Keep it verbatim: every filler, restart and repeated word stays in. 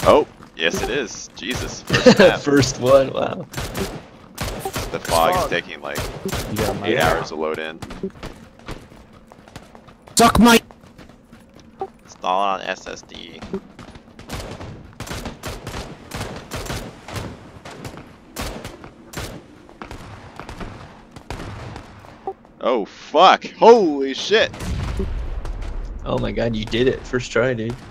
Oh, yes it is. Jesus. First map. First one, wow. The fog is taking like eight yeah. hours to load in. Suck my. Install on S S D. Oh fuck! Holy shit! Oh my god, you did it. First try, dude.